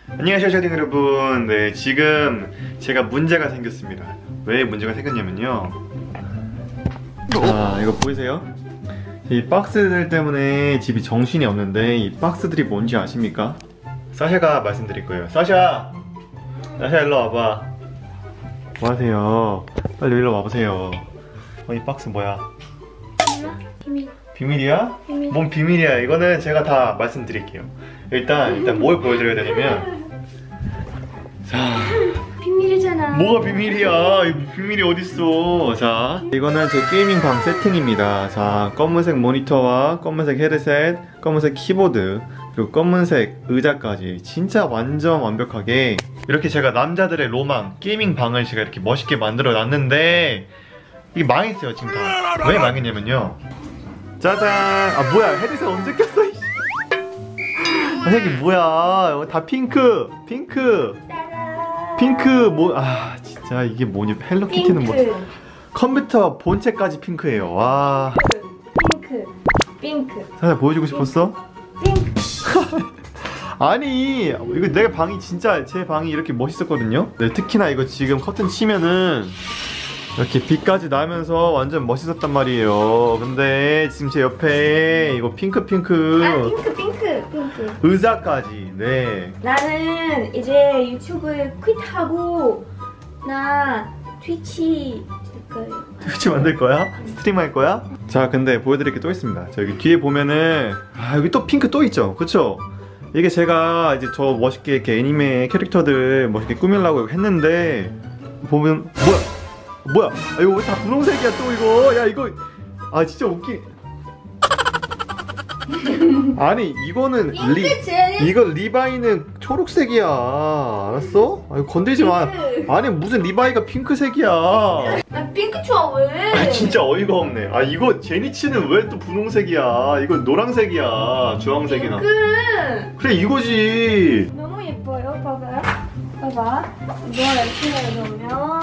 안녕하세요 샤딩 여러분. 네, 지금 제가 문제가 생겼습니다. 왜 문제가 생겼냐면요, 자, 이거 보이세요? 이 박스들 때문에 집이 정신이 없는데, 이 박스들이 뭔지 아십니까? 사샤가 말씀드릴 거예요. 사샤 일로 와봐. 뭐 하세요? 빨리 일로 와보세요. 이 박스 뭐야? 비밀. 비밀이야? 비밀. 뭔 비밀이야? 이거는 제가 다 말씀드릴게요. 일단 뭘 보여드려야 되냐면, 자, 비밀이잖아. 뭐가 비밀이야? 이 비밀이 어딨어? 자, 이거는 제 게이밍 방 세팅입니다. 자, 검은색 모니터와 검은색 헤드셋, 검은색 키보드, 그리고 검은색 의자까지 진짜 완전 완벽하게 이렇게 제가 남자들의 로망 게이밍 방을 제가 이렇게 멋있게 만들어 놨는데, 이게 망했어요 지금 다. 왜 망했냐면요, 짜잔! 아 뭐야, 헤드셋 언제 꼈어? 아, 이게 뭐야? 이거 다 핑크 뭐, 아 진짜 이게 뭐냐. 헬로키티는 뭐, 컴퓨터 본체까지 핑크예요. 와, 핑크. 사실 보여주고 싶었어? 핑크. 아니, 이거 내 방이 진짜, 제 방이 이렇게 멋있었거든요. 네, 특히나 이거 지금 커튼 치면은 이렇게 빛까지 나면서 완전 멋있었단 말이에요. 근데 지금 제 옆에 이거 핑크 아, 핑크. 의자까지. 네, 나는 이제 유튜브 퀴트하고 나 트위치 될 거예요. 트위치 만들 거야? 스트림 할 거야? 자, 근데 보여드릴 게 또 있습니다. 자, 여기 뒤에 보면은, 아, 여기 또 핑크 또 있죠, 그쵸? 이게 제가 이제 저 멋있게 이렇게 애니메 캐릭터들 멋있게 꾸밀라고 했는데, 보면 뭐야? 아, 이거 왜 다 분홍색이야 또 이거? 야, 이거, 아 진짜 웃기. 아니, 이거는 이거 리바이는 초록색이야. 알았어? 아, 이거 건들지 마. 아니, 무슨 리바이가 핑크색이야. 나 핑크 좋아. 왜? 아, 진짜 어이가 없네. 아, 이거 제니치는 왜 또 분홍색이야? 이건 노란색이야. 주황색이나. 그래, 이거지. 너무 예뻐요. 봐봐. 이거 이렇게 넣으면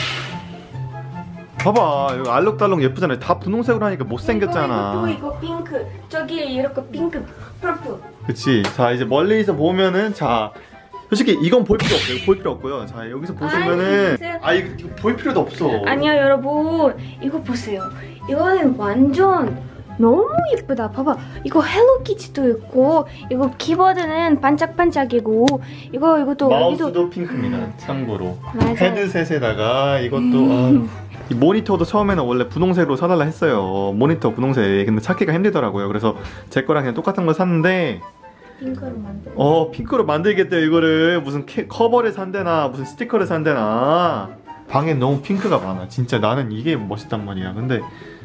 봐봐, 이거 알록달록 예쁘잖아. 다 분홍색으로 하니까 못생겼잖아. 이거 핑크. 저기 이렇게 핑크, 퍼플. 그치. 자, 이제 멀리서 보면은, 자, 솔직히 이건 볼 필요 없어요. 볼 필요 없고요. 자, 여기서 보시면은, 이거 볼 필요도 없어. 아니요, 여러분. 이거 보세요. 이거는 완전 너무 예쁘다. 봐봐. 이거 헬로키티도 있고, 이거 키보드는 반짝반짝이고, 이것도 마우스도 여기도 핑크입니다. 참고로. 맞아요. 헤드셋에다가 이것도 이 모니터도 처음에는 원래 분홍색으로 사달라 했어요. 모니터 분홍색. 근데 찾기가 힘들더라고요. 그래서 제 거랑 그냥 똑같은 거 샀는데, 핑크로 만들. 핑크로 만들겠대요. 이거를 무슨 커버를 산대나 무슨 스티커를 산대나. 방에 너무 핑크가 많아. 진짜 나는 이게 멋있단 말이야. 근데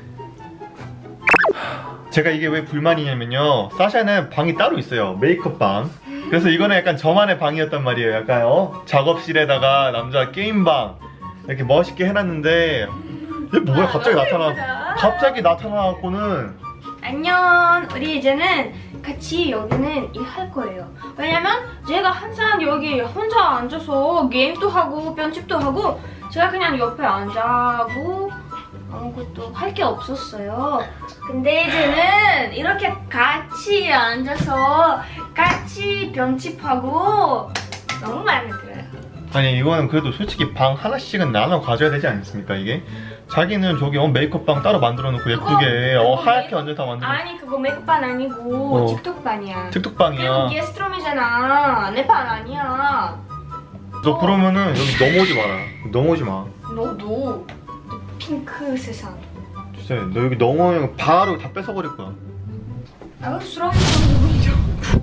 제가 이게 왜 불만이냐면요, 사샤는 방이 따로 있어요. 메이크업 방. 그래서 이거는 약간 저만의 방이었단 말이에요. 약간 작업실에다가 남자 게임방 이렇게 멋있게 해놨는데, 얘 뭐야, 갑자기 나타나갖고는. 안녕. 우리 이제는 같이 여기는 일할 거예요. 왜냐면 제가 항상 여기 혼자 앉아서 게임도 하고 편집도 하고, 제가 그냥 옆에 앉아고 아무것도 할 게 없었어요. 근데 이제는 이렇게 같이 앉아서 같이 편집하고 너무 마음에 들어요. 아니, 이거는 그래도 솔직히 방 하나씩은 나눠 가져야 되지 않습니까? 이게 자기는 저기 메이크업 방 따로 만들어 놓고 예쁘게 하얗게 완전 다 만들어. 아니, 그거 메이크업반 아니고 틱톡반이야. 틱톡방이야. 그리고 게스트룸이잖아. 내 방 아니야. 너 그러면은 여기 넘어오지 마라. 넘어오지 마. 너도 핑크 세상. 진짜 너 여기 넘어오면 바로 다 뺏어버릴 거야. 아, 수렁이 누구죠?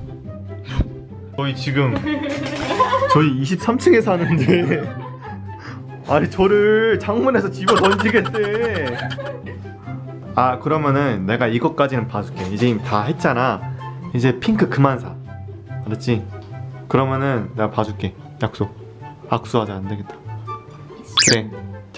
저희 지금 저희 23층에 사는데 아니, 저를 창문에서 집어 던지겠대. 아, 그러면은 내가 이것까지는 봐줄게. 이제 다 했잖아. 이제 핑크 그만 사. 알았지? 그러면은 내가 봐줄게. 약속. 악수하자. 안 되겠다. 그래.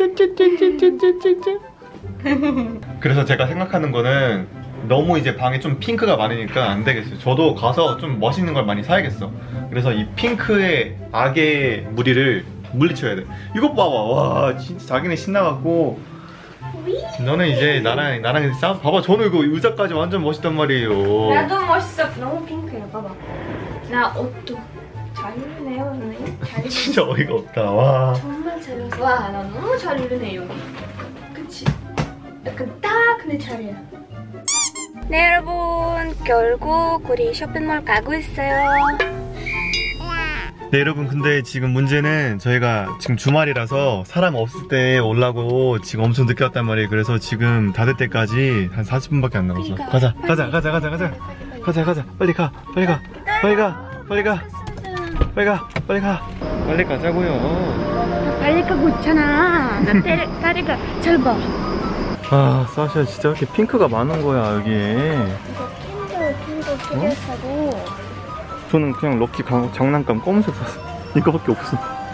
그래서 제가 생각하는 거는, 너무 이제 방에 좀 핑크가 많으니까 안 되겠어요. 저도 가서 좀 멋있는 걸 많이 사야겠어. 그래서 이 핑크의 악의 무리를 물리쳐야 돼. 이것 봐봐. 와, 진짜 자기네 신나갖고. 너는 이제 나랑 싸워. 봐봐, 저는 이거 의자까지 완전 멋있단 말이에요. 나도 멋있어. 너무 핑크야. 봐봐. 나 옷도 잘 입네. 이르네요, 선생님. 잘 이르. 진짜 어이가 없다. 와. 정말 잘 이르. 와, 나 너무 잘 이르네 여기. 그치? 약간 딱 근데 잘해. 네 여러분, 결국 우리 쇼핑몰 가고 있어요. 네 여러분, 근데 지금 문제는 저희가 지금 주말이라서 사람 없을 때 오려고 지금 엄청 늦게 왔단 말이에요. 그래서 지금 닫을 때까지 한 40분밖에 안 남았어. 그러니까. 가자 빨리 가 빨리 가자고요. 빨리 가고 있잖아. 나 다리가 짧아. 아 사샤 진짜 이렇게 핑크가 많은 거야 여기에. 이거 킨더 사고. 저는 그냥 럭키 장난감 검은색 샀어. 이거밖에 없어.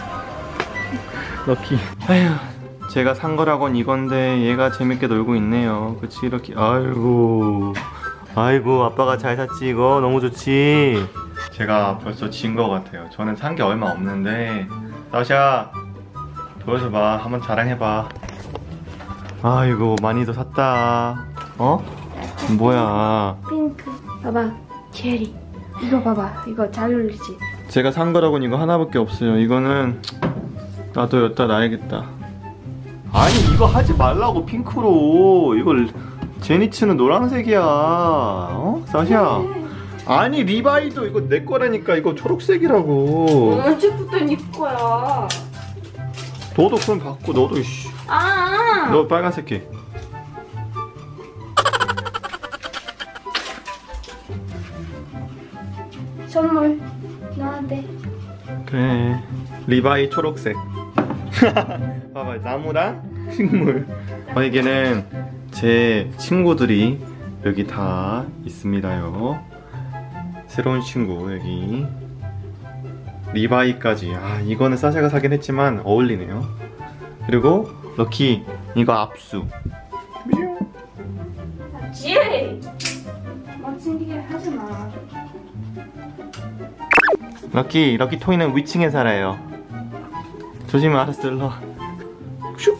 럭키. 아휴, 제가 산 거라곤 이건데 얘가 재밌게 놀고 있네요. 그치 이렇게. 아이고 아빠가 잘 샀지. 이거 너무 좋지. 제가 벌써 진 거 같아요. 저는 산 게 얼마 없는데. 사샤 보여줘봐. 한번 자랑해봐. 아이고 많이도 샀다. 어? 뭐야. 핑크. 봐봐, 체리. 이거 봐봐, 이거 잘 어울리지? 제가 산 거라곤 이거 하나밖에 없어요. 이거는 나도 여기다 놔야겠다. 아니 이거 하지 말라고. 핑크로. 이걸 제니츠는 노란색이야. 어? 사샤. 아니 리바이도 이거 내 거라니까. 이거 초록색이라고. 언제부터 네 거야? 너도 그럼 받고. 너도 씨. 아. 너 빨간색 해. 선물 너한테. 그래. 리바이 초록색. 봐봐, 나무랑 식물. 여기는 제 친구들이 여기 다 있습니다요. 새로운 친구 여기. 리바이까지. 아 이거는 사샤가 사긴 했지만 어울리네요. 그리고 럭키 이거 압수. 지. 멋진 게 하지 마. 럭키 토이는 위층에 살아요. 조심히. 알았어. 일로 와. 슉.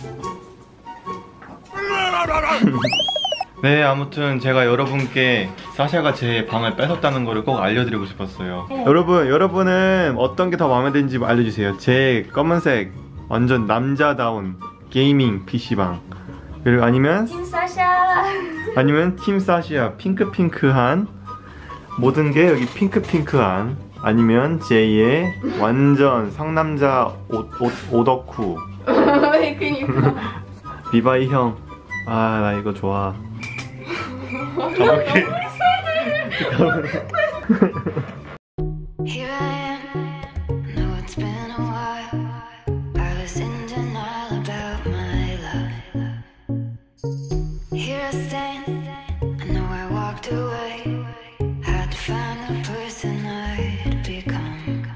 네, 아무튼 제가 여러분께 사샤가 제 방을 뺏었다는 거를 꼭 알려드리고 싶었어요. 네. 여러분은 어떤 게 더 마음에 드는지 알려주세요. 제 검은색 완전 남자다운 게이밍 PC방, 그리고 아니면 팀 사샤. 팀 사시아 핑크한 모든 게 여기 핑크한, 아니면 제이의 완전 상남자 오덕후 그니까. 리바이 형. 아 나 이거 좋아. 가볼게. Here I am, know it's been a while. I was in denial about my love. Here I stand,